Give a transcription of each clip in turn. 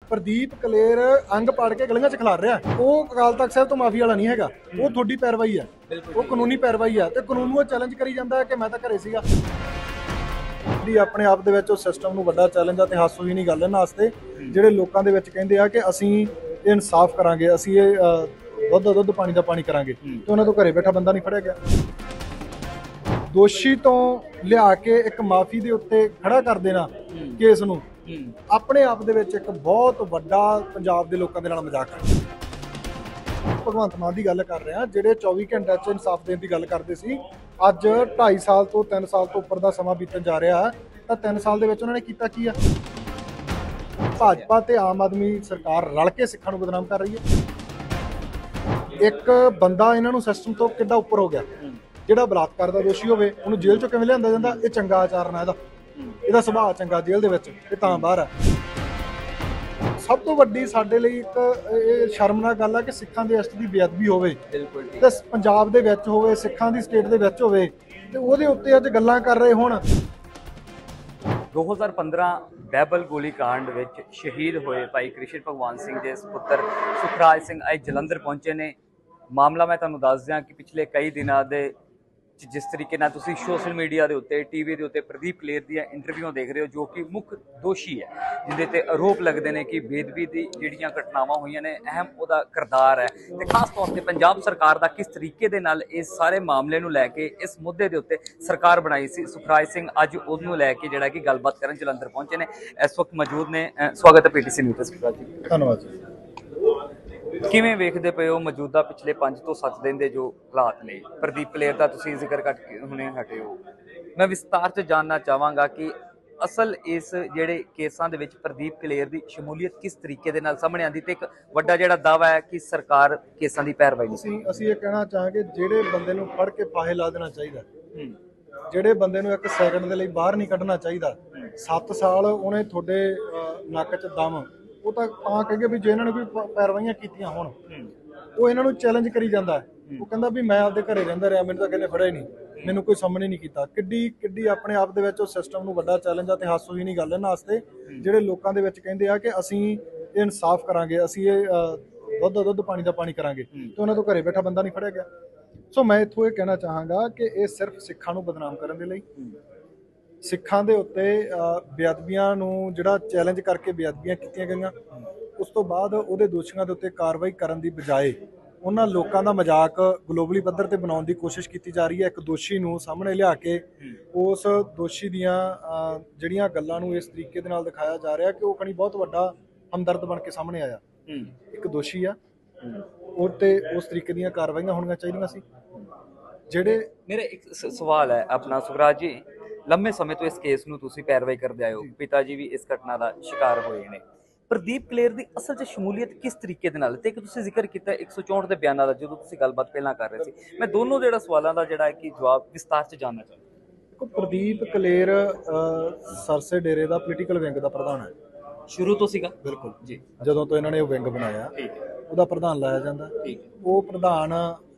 प्रदीप कलेर अंग पाड़ के गलियां च खिलार रहा वो अकाल तख्त साहब तो माफी वाला नहीं है, वो थोड़ी पैरवाई है, वो कानूनी पैरवाई है तो कानून ਨੂੰ चैलेंज करी जाता है कि मैं तो घरे सीगा। अपने आप ਦੇ ਵਿੱਚ ਉਹ ਸਿਸਟਮ ਨੂੰ ਵੱਡਾ ਚੈਲੰਜ ਆ ਤੇ ਹਾਸੋਹੀਣੀ ਗੱਲ ਇਹਨਾਂ ਵਾਸਤੇ ਜਿਹੜੇ ਲੋਕਾਂ ਦੇ ਵਿੱਚ ਕਹਿੰਦੇ ਆ ਕਿ ਅਸੀਂ ਇਹ ਇਨਸਾਫ ਕਰਾਂਗੇ, ਅਸੀਂ ਇਹ ਦੁੱਧ ਪਾਣੀ ਦਾ ਪਾਣੀ ਕਰਾਂਗੇ ਤੇ ਉਹਨਾਂ ਤੋਂ ਘਰੇ ਬੈਠਾ ਬੰਦਾ ਨਹੀਂ ਫੜਿਆ ਗਿਆ। ਦੋਸ਼ੀ ਤੋਂ ਲਿਆ ਕੇ ਇੱਕ ਮਾਫੀ ਦੇ ਉੱਤੇ ਖੜਾ ਕਰ ਦੇਣਾ ਕੇਸ ਨੂੰ ਆਪਣੇ ਆਪ ਦੇ ਵਿੱਚ ਇੱਕ ਬਹੁਤ ਵੱਡਾ ਪੰਜਾਬ ਦੇ ਲੋਕਾਂ ਦੇ ਨਾਲ ਮਜ਼ਾਕ ਹੈ। ਭਗਵੰਤ ਮਾਨ ਦੀ ਗੱਲ ਕਰ ਰਿਹਾ ਜਿਹੜੇ 24 ਘੰਟਿਆਂ 'ਚ ਇਨਸਾਫ ਦੇਣ ਦੀ ਗੱਲ ਕਰਦੇ ਸੀ, ਅੱਜ 2.5 ਸਾਲ ਤੋਂ 3 ਸਾਲ ਤੋਂ ਉੱਪਰ ਦਾ ਸਮਾਂ ਬੀਤਣ ਜਾ ਰਿਹਾ ਤਾਂ 3 ਸਾਲ ਦੇ ਵਿੱਚ ਉਹਨਾਂ ਨੇ ਕੀਤਾ ਕੀ ਆ? ਭਾਜਪਾ ਤੇ ਆਮ ਆਦਮੀ ਸਰਕਾਰ ਰਲ ਕੇ ਸਿੱਖਾਂ ਨੂੰ ਬਦਨਾਮ ਕਰ ਰਹੀ ਹੈ। ਇੱਕ ਬੰਦਾ ਇਹਨਾਂ ਨੂੰ ਸਿਸਟਮ ਤੋਂ ਕਿੱਡਾ ਉੱਪਰ ਹੋ ਗਿਆ, ਜਿਹੜਾ ਬਲਾਤਕਾਰ ਦਾ ਦੋਸ਼ੀ ਹੋਵੇ ਉਹਨੂੰ ਜੇਲ੍ਹ ਚੋਂ ਕਿਵੇਂ ਲਿਆਂਦਾ ਜਾਂਦਾ? ਇਹ ਚੰਗਾ ਆਚਰਨ ਹੈ, ਇਹਦਾ ਸੁਭਾਅ ਚੰਗਾ ਜੇਲ੍ਹ ਦੇ ਵਿੱਚ, ਇਹ ਤਾਂ ਬਾਹਰ ਹੈ। ਸਭ ਤੋਂ ਵੱਡੀ ਸਾਡੇ ਲਈ ਇੱਕ ਇਹ ਸ਼ਰਮਨਾਕ ਗੱਲ ਹੈ ਕਿ ਸਿੱਖਾਂ ਦੇ ਅਸਤ ਦੀ ਬੇਅਦਬੀ ਹੋਵੇ ਤੇ ਪੰਜਾਬ ਦੇ ਵਿੱਚ ਹੋਵੇ, ਸਿੱਖਾਂ ਦੀ ਸਟੇਟ ਦੇ ਵਿੱਚ ਹੋਵੇ ਤੇ ਉਹਦੇ ਉੱਤੇ ਅੱਜ ਗੱਲਾਂ ਕਰ ਰਹੇ ਹੋਣ। 2015 ਬਹਿਬਲ ਗੋਲੀकांड ਵਿੱਚ ਸ਼ਹੀਦ ਹੋਏ ਭਾਈ ਕ੍ਰਿਸ਼ਨ ਭਗਵਾਨ ਸਿੰਘ ਦੇ ਸੁਪੁੱਤਰ ਸੁਖਰਾਜ ਸਿੰਘ ਅੱਜ ਜਲੰਧਰ ਪਹੁੰਚੇ ਨੇ। ਮਾਮਲਾ ਮੈਂ ਤੁਹਾਨੂੰ ਦੱਸ ਦਿਆਂ ਕਿ ਪਿਛਲੇ ਕਈ ਦਿਨਾਂ ਦੇ जिस तरीके ਨਾਲ ਤੁਸੀਂ ਸੋਸ਼ਲ ਮੀਡੀਆ ਦੇ ਉੱਤੇ ਟੀਵੀ ਦੇ ਉੱਤੇ ਪ੍ਰਦੀਪ ਕਲੇਰ ਦੀਆਂ ਇੰਟਰਵਿਊ ਦੇਖ ਰਹੇ ਹੋ, ਜੋ ਕਿ ਮੁੱਖ ਦੋਸ਼ੀ ਹੈ, ਜਿਹਦੇ ਤੇ ਆਰੋਪ ਲੱਗਦੇ ਨੇ ਕਿ ਬੇਅਦਬੀ ਦੀ ਜਿਹੜੀਆਂ ਘਟਨਾਵਾਂ ਹੋਈਆਂ ਨੇ ਅਹਿਮ ਉਹਦਾ ਕਿਰਦਾਰ ਹੈ ਤੇ ਖਾਸ ਤੌਰ ਤੇ ਪੰਜਾਬ ਸਰਕਾਰ ਦਾ ਕਿਸ ਤਰੀਕੇ ਦੇ ਨਾਲ ਇਸ ਸਾਰੇ ਮਾਮਲੇ ਨੂੰ ਲੈ ਕੇ ਇਸ ਮੁੱਦੇ ਦੇ ਉੱਤੇ ਸਰਕਾਰ ਬਣਾਈ ਸੀ। ਸੁਖਰਾਜ ਸਿੰਘ ਅੱਜ ਉਹਨੂੰ ਲੈ ਕੇ ਜਿਹੜਾ ਕਿ ਗੱਲਬਾਤ ਕਰਨ ਜਲੰਧਰ ਪਹੁੰਚੇ ਨੇ, ਇਸ ਵਕਤ ਮੌਜੂਦ ਨੇ। ਸਵਾਗਤ ਹੈ ਪੀਟੀਸੀ ਨਿਊਜ਼ ਤੇ ਸੁਖਰਾਜ ਜੀ। ਧੰਨਵਾਦ ਜੀ। ਕਿਵੇਂ ਵੇਖਦੇ ਪਏ ਹੋ ਮੌਜੂਦਾ ਪਿਛਲੇ 5 ਤੋਂ 7 ਦਿਨ ਦੇ ਜੋ ਹਾਲਾਤ ਨੇ? ਪ੍ਰਦੀਪ ਕਲੇਰ ਦਾ ਤੁਸੀਂ ਜ਼ਿਕਰ ਕਰਕੇ ਹੁਣੇ ਹਟੇ ਹੋ, ਮੈਂ ਵਿਸਤਾਰ 'ਚ ਜਾਣਨਾ ਚਾਹਾਂਗਾ ਕਿ ਅਸਲ ਇਸ ਜਿਹੜੇ ਕੇਸਾਂ ਦੇ ਵਿੱਚ ਪ੍ਰਦੀਪ ਕਲੇਰ ਦੀ ਸ਼ਮੂਲੀਅਤ ਕਿਸ ਤਰੀਕੇ ਦੇ ਨਾਲ ਸਾਹਮਣੇ ਆਉਂਦੀ ਤੇ ਇੱਕ ਵੱਡਾ ਜਿਹੜਾ ਦਾਅਵਾ ਹੈ ਕਿ ਸਰਕਾਰ ਕੇਸਾਂ ਦੀ ਪੈਰਵਾਈ ਨਹੀਂ। ਅਸੀਂ ਇਹ ਕਹਿਣਾ ਚਾਹਾਂਗੇ ਜਿਹੜੇ ਬੰਦੇ ਨੂੰ ਫੜ ਕੇ ਫਾਹੇ ਲਾ ਦੇਣਾ ਚਾਹੀਦਾ, ਜਿਹੜੇ ਬੰਦੇ ਨੂੰ 1 ਸੈਕਿੰਡ ਦੇ ਲਈ ਬਾਹਰ ਨਹੀਂ ਕੱਢਣਾ ਚਾਹੀਦਾ। 7 ਸਾਲ ਉਹਨੇ ਤੁਹਾਡੇ ਨੱਕ 'ਚ ਦਮ, ਉਹ ਤਾਂ ਕਹੇਗੇ ਵੀ ਜੇ ਇਹਨਾਂ ਨੇ ਕੋਈ ਪੈਰਵਾਈਆਂ ਕੀਤੀਆਂ ਹੋਣ, ਉਹ ਇਹਨਾਂ ਨੂੰ ਚੈਲੰਜ ਕਰੀ ਜਾਂਦਾ। ਉਹ ਕਹਿੰਦਾ ਵੀ ਮੈਂ ਆਪਦੇ ਘਰੇ ਰਹਿੰਦਾ ਰਿਹਾ, ਮੈਨੂੰ ਤਾਂ ਕਹਿੰਦੇ ਫੜਿਆ ਹੀ ਨਹੀਂ, ਮੈਨੂੰ ਕੋਈ ਸਾਹਮਣੇ ਨਹੀਂ ਕੀਤਾ। ਕਿੱਡੀ ਆਪਣੇ ਆਪ ਦੇ ਵਿੱਚ ਉਹ ਸਿਸਟਮ ਨੂੰ ਵੱਡਾ ਚੈਲੰਜ ਆ ਤੇ ਹਾਸੋਹੀਣੀ ਗੱਲ ਇਹਨਾਂ ਵਾਸਤੇ ਜਿਹੜੇ ਲੋਕਾਂ ਦੇ ਵਿੱਚ ਕਹਿੰਦੇ ਆ ਕਿ ਅਸੀਂ ਇਹ ਇਨਸਾਫ ਕਰਾਂਗੇ, ਅਸੀਂ ਇਹ ਦੁੱਧ ਪਾਣੀ ਦਾ ਪਾਣੀ ਕਰਾਂਗੇ ਤੇ ਉਹਨਾਂ ਤੋਂ ਘਰੇ ਬੈਠਾ ਬੰਦਾ ਨਹੀਂ ਫੜਿਆ ਗਿਆ। ਸੋ ਮੈਂ ਇੱਥੋਂ ਇਹ ਕਹਿਣਾ ਚਾਹਾਂਗਾ ਕਿ ਇਹ ਸਿਰਫ ਸਿੱਖਾਂ ਨੂੰ ਬਦਨਾਮ ਕਰਨ ਦੇ ਲਈ, ਸਿੱਖਾਂ ਦੇ ਉੱਤੇ ਬੇਅਦਬੀਆਂ ਨੂੰ ਜਿਹੜਾ ਚੈਲੰਜ ਕਰਕੇ ਬੇਅਦਬੀਆਂ ਕੀਤੀਆਂ ਗਈਆਂ, ਉਸ ਤੋਂ ਬਾਅਦ ਉਹਦੇ ਦੋਸ਼ੀਆਂ ਦੇ ਉੱਤੇ ਕਾਰਵਾਈ ਕਰਨ ਦੀ ਬਜਾਏ ਉਹਨਾਂ ਲੋਕਾਂ ਦਾ ਮਜ਼ਾਕ ਗਲੋਬਲੀ ਪੱਧਰ ਤੇ ਬਣਾਉਣ ਦੀ ਕੋਸ਼ਿਸ਼ ਕੀਤੀ ਜਾ ਰਹੀ ਹੈ। ਇੱਕ ਦੋਸ਼ੀ ਨੂੰ ਸਾਹਮਣੇ ਲਿਆ ਕੇ ਉਸ ਦੋਸ਼ੀ ਦੀਆਂ ਜਿਹੜੀਆਂ ਗੱਲਾਂ ਨੂੰ ਇਸ ਤਰੀਕੇ ਦੇ ਨਾਲ ਦਿਖਾਇਆ ਜਾ ਰਿਹਾ ਕਿ ਉਹ ਕਣੀ ਬਹੁਤ ਵੱਡਾ ਹਮਦਰਦ ਬਣ ਕੇ ਸਾਹਮਣੇ ਆਇਆ। ਇੱਕ ਦੋਸ਼ੀ ਆ, ਉਹ ਤੇ ਉਸ ਤਰੀਕੇ ਦੀਆਂ ਕਾਰਵਾਈਆਂ ਹੋਣੀਆਂ ਚਾਹੀਦੀਆਂ ਸੀ। ਜਿਹੜੇ ਮੇਰਾ ਇੱਕ ਸਵਾਲ ਹੈ ਆਪਣਾ ਸੁਖਰਾਜ ਜੀ, ਲੰਮੇ ਸਮੇਂ ਤੋਂ ਇਸ ਕੇਸ ਨੂੰ ਤੁਸੀਂ ਪੈਰਵਾਈ ਕਰਦੇ ਆਏ ਹੋ, ਪਿਤਾ ਜੀ ਵੀ ਇਸ ਘਟਨਾ ਦਾ ਸ਼ਿਕਾਰ ਹੋਏ ਨੇ। ਪ੍ਰਦੀਪ ਕਲੇਰ ਦੀ ਅਸਲ 'ਚ ਸ਼ਮੂਲੀਅਤ ਕਿਸ ਤਰੀਕੇ ਦੇ ਨਾਲ, ਤੇ ਇੱਕ ਤੁਸੀਂ ਜ਼ਿਕਰ ਕੀਤਾ 164 ਦੇ ਬਿਆਨਾਂ ਦਾ, ਜਦੋਂ ਤੁਸੀਂ ਗੱਲਬਾਤ ਪਹਿਲਾਂ ਕਰ ਰਹੇ ਸੀ, ਮੈਂ ਦੋਨੋਂ ਜਿਹੜਾ ਸਵਾਲਾਂ ਦਾ ਜਿਹੜਾ ਹੈ ਕਿ ਜਵਾਬ ਵਿਸਤਾਰ 'ਚ ਜਾਣਨਾ ਚਾਹੁੰਦਾ। ਦੇਖੋ, ਪ੍ਰਦੀਪ ਕਲੇਰ ਸਰਸੇ ਡੇਰੇ ਦਾ ਪੋਲੀਟੀਕਲ ਵਿੰਗ ਦਾ ਪ੍ਰਧਾਨ ਹੈ, ਸ਼ੁਰੂ ਤੋਂ ਸੀਗਾ। ਬਿਲਕੁਲ ਜੀ, ਜਦੋਂ ਤੋਂ ਇਹਨਾਂ ਨੇ ਉਹ ਵਿੰਗ ਬਣਾਇਆ ਉਹਦਾ ਪ੍ਰਧਾਨ ਲਾਇਆ ਜਾਂਦਾ। ਉਹ ਪ੍ਰਧਾਨ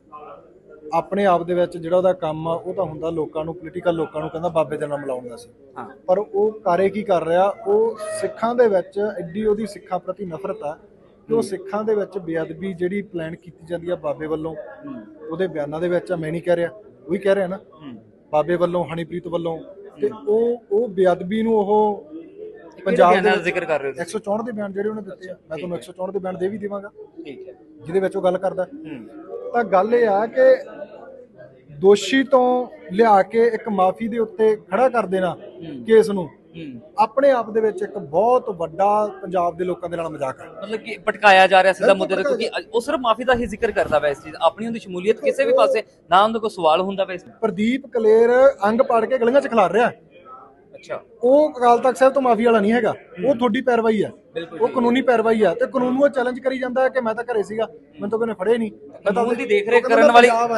ਆਪਣੇ ਆਪ ਦੇ ਵਿੱਚ ਜਿਹੜਾ ਉਹਦਾ ਕੰਮ ਆ ਉਹ ਤਾਂ ਹੁੰਦਾ ਲੋਕਾਂ ਨੂੰ, ਪੋਲੀਟੀਕਲ ਲੋਕਾਂ ਨੂੰ ਕਹਿੰਦਾ ਬਾਬੇ ਦੇ ਨਾਲ ਮਿਲਾਉਣ ਦਾ ਸੀ, ਪਰ ਉਹ ਕਾਰੇ ਕੀ ਕਰ ਰਿਹਾ? ਉਹ ਸਿੱਖਾਂ ਦੇ ਵਿੱਚ ਐਡੀ ਉਹਦੀ ਸਿੱਖਾਂ ਪ੍ਰਤੀ ਨਫ਼ਰਤ ਆ ਕਿ ਉਹ ਸਿੱਖਾਂ ਦੇ ਵਿੱਚ ਬੇਅਦਬੀ ਜਿਹੜੀ ਪਲਾਨ ਕੀਤੀ ਜਾਂਦੀ ਆ ਬਾਬੇ ਵੱਲੋਂ, ਉਹਦੇ ਬਿਆਨਾਂ ਦੇ ਵਿੱਚ ਮੈਂ ਨਹੀਂ ਕਹਿ ਰਿਹਾ, ਉਹ ਵੀ ਕਹਿ ਰਿਹਾ ਨਾ, ਬਾਬੇ ਵੱਲੋਂ, ਹਨੀਪ੍ਰੀਤ ਵੱਲੋਂ, ਤੇ ਉਹ ਬੇਅਦਬੀ ਨੂੰ ਉਹ ਪੰਜਾਬ ਦਾ ਜ਼ਿਕਰ ਕਰ ਰਹੇ ਹੋ। 164 ਦੇ ਬਿਆਨ ਜਿਹੜੇ ਉਹਨੇ ਦਿੱਤੇ ਆ, ਮੈਂ ਤੁਹਾਨੂੰ 164 ਦੇ ਬਿਆਨ ਦੇ ਵੀ ਦੇਵਾਂਗਾ ਜਿਹਦੇ ਵਿੱਚ ਉਹ ਗੱਲ ਕਰਦਾ। ਤਾਂ ਗੱਲ ਇਹ ਆ ਕਿ ਦੋਸ਼ੀ ਤੋਂ ਲਿਆ ਕੇ ਇੱਕ ਮਾਫੀ ਦੇ ਉੱਤੇ ਖੜਾ ਕਰ ਦੇਣਾ ਕੇਸ ਨੂੰ ਆਪਣੇ ਆਪ ਦੇ ਵਿੱਚ ਇੱਕ ਬਹੁਤ ਵੱਡਾ ਪੰਜਾਬ ਦੇ ਲੋਕਾਂ ਦੇ ਨਾਲ ਮਜ਼ਾਕ ਹੈ। ਮਤਲਬ ਕਿ ਭਟਕਾਇਆ ਜਾ ਰਿਹਾ ਸਿੱਧਾ ਮੁੱਦੇ ਤੇ, ਕਿਉਂਕਿ ਉਹ ਸਿਰਫ ਮਾਫੀ ਦਾ ਹੀ ਜ਼ਿਕਰ ਕਰਦਾ ਵਾ, ਇਸ ਚੀਜ਼ ਆਪਣੀ ਉਹਦੀ ਸ਼ਮੂਲੀਅਤ ਕਿਸੇ ਵੀ ਪਾਸੇ ਨਾ ਉਹਦੇ ਕੋਈ ਸਵਾਲ ਹੁੰਦਾ ਵਾ। ਪ੍ਰਦੀਪ ਕਲੇਰ ਅੰਗ ਪਾੜ ਕੇ ਗਲੀਆਂ 'ਚ ਖਿਲਾਰ ਰਿਹਾ, ਅੱਛਾ, ਉਹ ਅਕਾਲ ਤਖਤ ਸਾਹਿਬ ਤੋਂ ਮਾਫੀ ਵਾਲਾ ਨਹੀਂ ਹੈਗਾ, ਉਹ ਥੋੜੀ ਪੈਰਵਾਈ ਹੈ, ਉਹ ਕਾਨੂੰਨੀ ਪੈਰਵਾਈ ਹੈ ਤੇ ਕਾਨੂੰਨ ਨੂੰ ਚੈਲੰਜ ਕਰੀ ਜਾਂਦਾ ਹੈ ਕਿ ਮੈਂ ਤਾਂ ਘਰੇ ਸੀਗਾ, ਮੈਨੂੰ ਤਾਂ ਕੋਈ ਫੜਿਆ ਨਹੀਂ। ਕਾਨੂੰਨ ਦੀ ਦੇਖ ਰੇਖ ਕਰਨ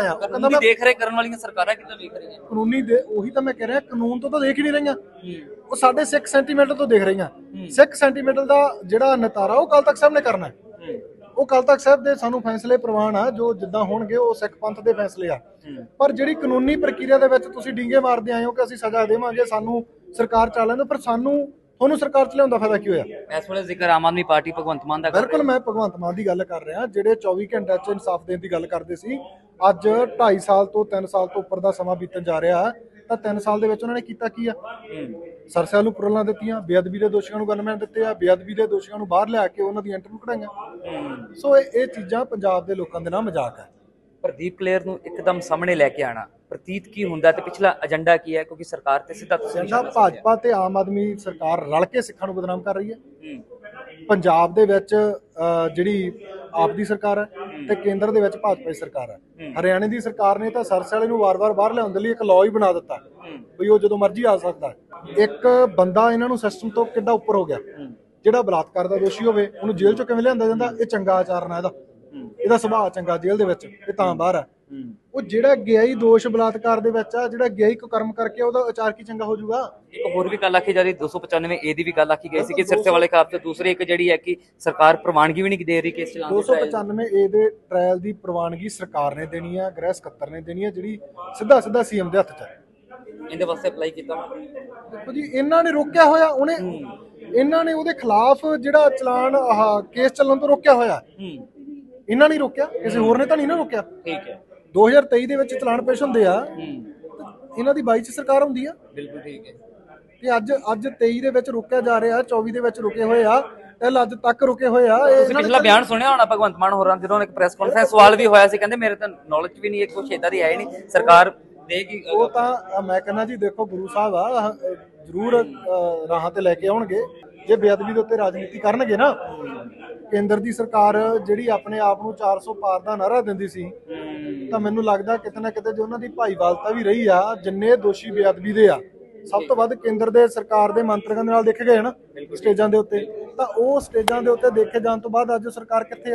ਵਾਲੀਆਂ ਸਰਕਾਰਾਂ ਕਿੱਦਾਂ ਵੇਖ ਰਹੀਆਂ? ਕਾਨੂੰਨੀ ਉਹੀ ਤਾਂ ਮੈਂ ਕਹਿ ਰਿਹਾ, ਕਾਨੂੰਨ ਤੋਂ ਤਾਂ ਦੇਖ ਹੀ ਨਹੀਂ ਰਹੀਆਂ, ਉਹ ਸਾਡੇ 6 ਸੈਂਟੀਮੀਟਰ ਤੋਂ ਦੇਖ ਰਹੀਆਂ। 6 ਸੈਂਟੀਮੀਟਰ ਦਾ ਜਿਹੜਾ ਨਿਤਾਰਾ ਉਹ ਅਕਾਲ ਤਖਤ ਸਾਹਿਬ ਨੇ ਕਰਨਾ। ਉਹ ਅਕਾਲ ਤਖਤ ਸਾਹਿਬ ਦੇ ਸਾਨੂੰ ਫੈਸਲੇ ਪ੍ਰਵਾਨ ਆ, ਜੋ ਜਿੱਦਾਂ ਹੋਣਗੇ ਉਹ ਸਿੱਖ ਪੰਥ ਦੇ ਫੈਸਲੇ ਆ, ਪਰ ਜਿਹੜੀ ਕਾਨੂੰਨੀ ਪ੍ਰਕਿਰਿਆ ਦੇ ਵਿੱਚ ਤੁਸੀਂ ਡੀਂਗੇ ਮਾਰਦੇ ਆਏ ਹੋ ਕਿ ਅਸੀਂ ਸਜ਼ਾ ਦੇਵਾਂਗੇ, ਸਾਨੂੰ ਸਰਕਾਰ ਚੱਲ ਲੈਂਦੇ, ਪਰ ਸਾਨੂੰ ਤੁਹਾਨੂੰ ਸਰਕਾਰ ਚ ਲਿਆਉਣ ਦਾ ਫਾਇਦਾ ਕੀ ਹੋਇਆ? ਇਸ ਵੇਲੇ ਜ਼ਿਕਰ ਆਮ ਆਦਮੀ ਪਾਰਟੀ ਭਗਵੰਤ ਮਾਨ ਦਾ ਕਰ ਰਹੀ ਬਿਲਕੁਲ ਮੈਂ ਭਗਵੰਤ ਮਾਨ ਦੀ ਗੱਲ ਕਰ ਰਿਹਾ, ਜਿਹੜੇ 24 ਘੰਟਿਆਂ 'ਚ ਇਨਸਾਫ ਦੇਣ ਦੀ ਗੱਲ ਕਰਦੇ ਸੀ, ਅੱਜ 2.5 ਸਾਲ ਤੋਂ 3 ਸਾਲ ਤੋਂ ਉੱਪਰ ਦਾ ਸਮਾਂ ਬੀਤਣ ਜਾ ਰਿਹਾ, ਤਾਂ 3 ਸਾਲ ਦੇ ਵਿੱਚ ਉਹਨਾਂ ਨੇ ਕੀਤਾ ਕੀ ਆ? ਸਰਸਿਆਂ ਨੂੰ ਪੁਰਲਾਂ ਦਿੱਤੀਆਂ, ਬੇਅਦਬੀ ਦੇ ਦੋਸ਼ੀਆਂ ਨੂੰ ਗਨਮੈਨ ਦਿੱਤੇ ਆ, ਬੇਅਦਬੀ ਦੇ ਦੋਸ਼ੀਆਂ ਨੂੰ ਬਾਹਰ ਲਿਆ ਕੇ ਉਹਨਾਂ ਦੀ ਇੰਟਰਵਿਊ ਕਢਾਈਆਂ। ਸੋ ਇਹ ਚੀਜ਼ਾਂ ਪੰਜਾਬ ਦੇ ਲੋਕਾਂ ਦੇ ਨਾਲ ਮਜ਼ਾਕ ਹੈ। ਪ੍ਰਦੀਪ ਕਲੇਰ ਨੂੰ ਇੱਕਦਮ ਸਾਹਮਣੇ ਲੈ ਕੇ ਆਣਾ ਪ੍ਰਤੀਤ ਕੀ ਹੁੰਦਾ ਤੇ ਪਿਛਲਾ ਏਜੰਡਾ ਕੀ ਹੈ? ਕਿਉਂਕਿ ਸਰਕਾਰ ਤੇ ਸਿੱਧਾ ਤੁਸੀਂ ਜਿਹੜਾ ਭਾਜਪਾ ਤੇ ਆਮ ਆਦਮੀ ਸਰਕਾਰ ਰਲ ਕੇ ਸਿੱਖਾਂ ਨੂੰ ਬਦਨਾਮ ਕਰ ਰਹੀ ਹੈ। ਪੰਜਾਬ ਦੇ ਵਿੱਚ ਜਿਹੜੀ ਆਪ ਦੀ ਸਰਕਾਰ ਹੈ ਤੇ ਕੇਂਦਰ ਦੇ ਵਿੱਚ ਭਾਜਪਾ ਦੀ ਸਰਕਾਰ ਹੈ। ਹਰਿਆਣੇ ਦੀ ਸਰਕਾਰ ਨੇ ਤਾਂ ਸਰਸੇ ਵਾਲੇ ਨੂੰ ਵਾਰ-ਵਾਰ ਬਾਹਰ ਲਿਆਉਣ ਦੇ ਲਈ ਇੱਕ ਲਾਅ ਹੀ ਬਣਾ ਦਿੱਤਾ ਵੀ ਉਹ ਜਦੋਂ ਮਰਜ਼ੀ ਆ ਸਕਦਾ। ਇੱਕ ਬੰਦਾ ਇਹਨਾਂ ਨੂੰ ਸਿਸਟਮ ਤੋਂ ਕਿੱਡਾ ਉੱਪਰ ਹੋ ਗਿਆ, ਜਿਹੜਾ ਬਲਾਤਕਾਰ ਦਾ ਦੋਸ਼ੀ ਹੋਵੇ ਉਹਨੂੰ ਜੇਲ੍ਹ ਚੋਂ ਕਿਵੇਂ ਲਿਆਂਦਾ ਜਾਂਦਾ? ਇਹ ਚੰਗਾ ਆਚਰਣ ਹੈ ਇਹਦਾ ਸੁਭਾਅ ਚੰਗਾ ਜੇਲ੍ਹ ਦੇ ਵਿੱਚ, ਇਹ ਤਾਂ ਬਾਹਰ ਆ। ਉਹ ਜਿਹੜਾ ਗਿਆ ਹੀ ਦੋਸ਼ ਬਲਾਤਕਾਰ ਦੇ ਵਿੱਚ ਆ, ਜਿਹੜਾ ਗਿਆ ਹੀ ਕੋਈ ਕਰਮ ਕਰਕੇ ਉਹਦਾ ਆਚਾਰ ਕੀ ਚੰਗਾ ਹੋ ਜਾਊਗਾ? ਇੱਕ ਹੋਰ ਵੀ ਗੱਲ ਆਖੀ ਜਾ ਰਹੀ 295 ਏ ਦੀ ਵੀ ਗੱਲ ਆਖੀ ਗਈ ਸੀ ਕਿ ਸਿਰਸੇ ਵਾਲੇ ਖਾਪ ਤੇ ਦੂਸਰੀ ਇੱਕ ਜਿਹੜੀ ਹੈ ਕਿ ਸਰਕਾਰ ਪ੍ਰਵਾਨਗੀ ਵੀ ਨਹੀਂ ਦੇ ਰਹੀ ਕੇਸ ਚਲਾਉਣ ਦੀ। 295 ਏ ਦੇ ਟ੍ਰਾਇਲ ਦੀ ਪ੍ਰਵਾਨਗੀ ਸਰਕਾਰ ਨੇ ਦੇਣੀ ਆ, ਗ੍ਰਹਿ ਸਕੱਤਰ ਨੇ ਦੇਣੀ ਆ, ਜਿਹੜੀ ਸਿੱਧਾ ਸੀਐਮ ਦੇ ਹੱਥ 'ਚ ਹੈ। ਇਹਦੇ ਵਾਸਤੇ ਅਪਲਾਈ ਕੀਤਾ ਦੇਖੋ ਜੀ, ਇਹਨਾਂ ਨੇ ਰੋਕਿਆ ਹੋਇਆ, ਇਹਨਾਂ ਨੇ ਉਹਦੇ ਖਿਲਾਫ ਜਿਹੜਾ ਚਲਾਨ ਕੇਸ ਚੱਲਣ ਤੋਂ ਰੋਕਿਆ ਹੋਇਆ। ਇਹਨਾਂ ਨੇ ਰੋਕਿਆ, ਕਿਸੇ ਹੋਰ ਨੇ ਤਾਂ ਨਹੀਂ ਨਾ ਰੋਕਿਆ। ਠੀਕ ਹੈ। 2023 ਦੇ ਵਿੱਚ ਚਲਾਨ ਪੇਸ਼ ਹੁੰਦੇ ਆ, ਇਹਨਾਂ ਦੀ 22 ਚ ਸਰਕਾਰ ਹੁੰਦੀ ਆ। ਬਿਲਕੁਲ ਠੀਕ ਹੈ। ਤੇ ਅੱਜ 23 ਦੇ ਵਿੱਚ ਰੋਕਿਆ ਜਾ ਰਿਹਾ, 24 ਦੇ ਵਿੱਚ ਰੁਕੇ ਹੋਏ ਆ, ਅੱਜ ਤੱਕ ਰੁਕੇ ਹੋਏ ਆ। ਤੁਸੀਂ ਪਿਛਲਾ ਬਿਆਨ ਸੁਣਿਆ ਹੋਣਾ ਭਗਵੰਤ ਮਾਨ ਹੋਰਾਂ ਜਦੋਂ ਇੱਕ ਪ੍ਰੈਸ ਕਾਨਫਰੰਸ ਸਵਾਲ ਵੀ ਹੋਇਆ ਸੀ, ਕਹਿੰਦੇ ਮੇਰੇ ਤਾਂ ਨੌਲੇਜ ਵੀ ਨਹੀਂ, ਕੁਛ ਏਦਾਂ ਦੀ ਹੈ ਹੀ ਨਹੀਂ ਸਰਕਾਰ ਦੇਗੀ। ਉਹ ਤਾਂ ਮੈਂ ਕਹਿੰਦਾ ਜੀ, ਦੇਖੋ ਗੁਰੂ ਸਾਹਿਬ ਆ, ਜ਼ਰੂਰ ਰਾਹਾਂ ਤੇ ਲੈ ਕੇ ਆਉਣਗੇ। ਜੇ ਬੇਅਦਬੀ ਦੇ ਉੱਤੇ ਰਾਜਨੀਤੀ ਕਰਨਗੇ ਨਾ, ਕੇਂਦਰ ਦੀ ਸਰਕਾਰ ਜਿਹੜੀ ਆਪਣੇ ਆਪ ਨੂੰ 400 ਪਾਰ ਦਾ ਨਾਅਰਾ ਦਿੰਦੀ ਸੀ, ਤਾਂ ਮੈਨੂੰ ਲੱਗਦਾ ਕਿਤੇ ਨਾ ਕਿਤੇ ਜੋ ਉਹਨਾਂ ਦੀ ਭਾਈਵਾਲਤਾ ਵੀ ਰਹੀ ਆ, ਜਿੰਨੇ ਦੋਸ਼ੀ ਬੇਅਦਬੀ ਦੇ ਆ ਸਭ ਤੋਂ ਵੱਧ ਕੇਂਦਰ ਦੇ ਸਰਕਾਰ ਦੇ ਮੰਤਰੀਆਂ ਦੇ ਨਾਲ ਦੇਖੇ ਗਏ ਨਾ ਸਟੇਜਾਂ ਦੇ ਉੱਤੇ, ਤਾਂ ਉਹ ਸਟੇਜਾਂ ਦੇ ਉੱਤੇ ਦੇਖੇ ਜਾਣ ਤੋਂ ਬਾਅਦ ਅੱਜ ਸਰਕਾਰ ਕਿੱਥੇ ਆ?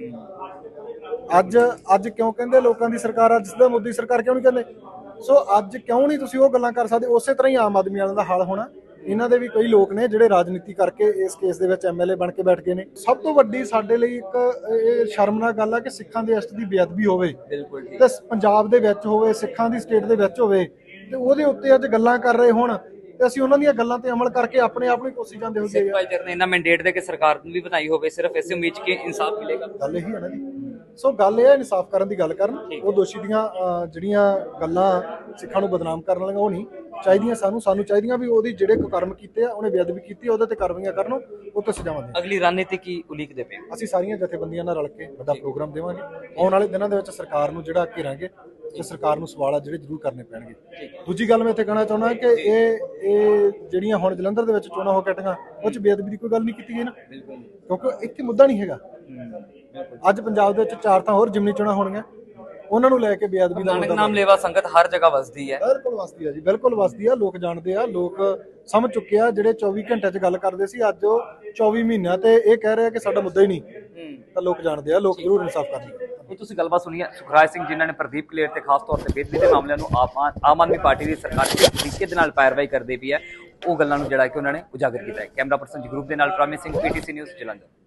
ਅੱਜ ਕਿਉਂ ਕਹਿੰਦੇ ਲੋਕਾਂ ਦੀ ਸਰਕਾਰ, ਅੱਜ ਸਿੱਧਾ ਮੋਦੀ ਸਰਕਾਰ ਕਿਉਂ ਨਹੀਂ ਕਹਿੰਦੇ? ਸੋ ਅੱਜ ਕਿਉਂ ਨਹੀਂ ਤੁਸੀਂ ਉਹ ਗੱਲਾਂ ਕਰ ਸਕਦੇ? ਉਸੇ ਤਰ੍ਹਾਂ ਹੀ ਆਮ ਆਦਮੀ ਵਾਲਿਆਂ ਦਾ ਹਾਲ ਹੋਣਾ। ਇਹਨਾਂ ਦੇ ਵੀ ਕਈ ਲੋਕ ਨੇ ਜਿਹੜੇ ਰਾਜਨੀਤੀ ਕਰਕੇ ਇਸ ਕੇਸ ਦੇ ਵਿੱਚ ਐਮਐਲਏ ਬਣ ਕੇ ਬੈਠ ਗਏ ਨੇ। ਸਭ ਤੋਂ ਵੱਡੀ ਸਾਡੇ ਲਈ ਇੱਕ ਇਹ ਸ਼ਰਮਨਾਕ ਗੱਲ ਆ ਕਿ ਸਿੱਖਾਂ ਦੇ ਅਸਤ ਦੀ ਬੇਅਦਬੀ ਹੋਵੇ ਤੇ ਪੰਜਾਬ ਦੇ ਵਿੱਚ ਹੋਵੇ, ਸਿੱਖਾਂ ਦੀ ਸਟੇਟ ਦੇ ਵਿੱਚ ਹੋਵੇ, ਤੇ ਉਹਦੇ ਉੱਤੇ ਅੱਜ ਗੱਲਾਂ ਕਰ ਰਹੇ ਹੋਣ ਤੇ ਅਸੀਂ ਉਹਨਾਂ ਦੀਆਂ ਗੱਲਾਂ ਤੇ ਅਮਲ ਕਰਕੇ ਆਪਣੇ ਆਪ ਨੂੰ ਕੋਸੀ ਜਾਂਦੇ ਹੋਈਏ। ਸਿੱਖ ਭਾਈਚਾਰੇ ਨੇ ਇਹਨਾਂ ਮੈਂਡੇਟ ਦੇ ਕੇ ਸਰਕਾਰ ਨੂੰ ਵੀ ਬਣਾਈ ਹੋਵੇ, ਸਿਰਫ ਇਸੇ ਉਮੀਦ ਕਿ ਇਨਸਾਫ ਮਿਲੇਗਾ। ਗੱਲ ਇਹੀ ਹੈ ਨਾ ਜੀ। ਸੋ ਗੱਲ ਇਹ ਹੈ, ਇਨਸਾਫ ਕਰਨ ਦੀ ਗੱਲ ਕਰਨ। ਉਹ ਦੋਸ਼ੀ ਦੀਆਂ ਜਿਹੜੀਆਂ ਗੱਲਾਂ ਸਿੱਖਾਂ ਨੂੰ ਬਦਨਾਮ ਕਰਨ ਵਾਲੀਆਂ ਉਹ ਨਹੀਂ ਚਾਹੀਦੀਆਂ। ਸਾਨੂੰ ਚਾਹੀਦੀਆਂ ਵੀ ਉਹਦੀ ਜਿਹੜੇ ਕੁਕਰਮ ਕੀਤੇ ਆ, ਉਹਨੇ ਬੇਅਦਬੀ ਕੀਤੀ, ਉਹਦੇ ਤੇ ਕਾਰਵਾਈਆਂ ਕਰਨ, ਉਹ ਤੇ ਸਜ਼ਾਵਾਂ ਦੇਣ। ਅਗਲੀ ਰਣਨੀਤੀ ਕੀ ਉਲੀਕਦੇ ਪਏ? ਅਸੀਂ ਸਾਰੀਆਂ ਜਥੇਬੰਦੀਆਂ ਨਾਲ ਰਲ ਕੇ ਵੱਡਾ ਪ੍ਰੋਗਰਾਮ ਦੇਵਾਂਗੇ। ਆਉਣ ਵਾਲੇ ਦਿਨਾਂ ਦੇ ਵਿੱਚ ਸਰਕਾਰ ਨੂੰ ਜਿਹੜਾ ਘੇਰਾਂਗੇ ਤੇ ਸਰਕਾਰ ਨੂੰ ਸਵਾਲ ਆ ਜਿਹੜੇ ਜ਼ਰੂਰ ਕਰਨੇ ਪੈਣਗੇ। ਦੂਜੀ ਗੱਲ ਮੈਂ ਇੱਥੇ ਕਹਿਣਾ ਚਾਹੁੰਦਾ ਕਿ ਇਹ ਜਿਹੜੀਆਂ ਹੁਣ ਜਲੰਧਰ ਦੇ ਵਿੱਚ ਚੋਣਾਂ ਹੋ ਕੇ ਹਟੀਆਂ, ਉਹ 'ਚ ਬੇਅਦਬੀ ਦੀ ਕੋਈ ਗੱਲ ਨਹੀਂ ਕੀਤੀ ਗਈ ਨਾ, ਕਿਉਂਕਿ ਇੱਥੇ ਮੁੱਦਾ ਨਹੀਂ ਹੈਗਾ। ਅੱਜ ਪੰਜਾਬ ਦੇ ਵਿੱਚ 4 ਤਾਂ ਹੋਰ ਜਿਮਨੀ ਚੋਣਾਂ ਹੋਣੀਆਂ, ਉਹਨਾਂ ਨੂੰ ਲੈ ਕੇ ਬੇਅਦਬੀ ਦਾ ਨਾਨਕ ਨਾਮ ਲੇਵਾ ਸੰਗਤ ਹਰ ਜਗ੍ਹਾ ਵਸਦੀ ਹੈ। ਬਿਲਕੁਲ ਵਸਦੀ ਆ ਜੀ, ਬਿਲਕੁਲ ਵਸਦੀ ਆ। ਲੋਕ ਜਾਣਦੇ ਆ, ਲੋਕ ਸਮਝ ਚੁੱਕੇ ਆ। ਜਿਹੜੇ 24 ਘੰਟਿਆਂ 'ਚ ਗੱਲ ਕਰਦੇ ਸੀ, ਅੱਜ ਉਹ 24 ਮਹੀਨਿਆਂ ਤੇ ਇਹ ਕਹਿ ਰਹੇ ਆ ਕਿ ਸਾਡਾ ਮੁੱਦਾ ਹੀ ਨਹੀਂ, ਤਾਂ ਲੋਕ ਜਾਣਦੇ ਆ, ਲੋਕ ਜ਼ਰੂਰ ਇਨਸਾਫ ਕਰਨਗੇ। ਇਹ ਤੁਸੀਂ ਗੱਲਬਾਤ ਸੁਣੀ ਹੈ ਸੁਖਰਾਜ ਸਿੰਘ, ਜਿਨ੍ਹਾਂ ਨੇ ਪ੍ਰਦੀਪ ਕਲੇਰ ਤੇ ਖਾਸ ਤੌਰ ਤੇ ਬੇਦਬੀ ਦੇ ਮਾਮਲਿਆਂ ਨੂੰ ਆਮ ਆਦਮੀ ਪਾਰਟੀ ਦੀ ਸਰਕਾਰ ਕਿਸ ਤਰੀਕੇ ਦੇ ਨਾਲ ਪੈਰਵਾਈ ਕਰਦੀ ਪਈ ਹੈ, ਉਹ ਗੱਲਾਂ ਨੂੰ ਜਿਹੜਾ ਕਿ ਉਹਨਾਂ ਨੇ ਉਜਾਗਰ ਕੀਤਾ ਹੈ। ਕੈਮਰਾ ਪਰਸਨ ਜਗਰੂਪ ਦੇ ਨਾਲ ਪ੍ਰਾਮਿਸ ਸਿੰਘ, ਪੀਟੀਸੀ ਨਿਊਜ਼ ਜਲੰਧਰ।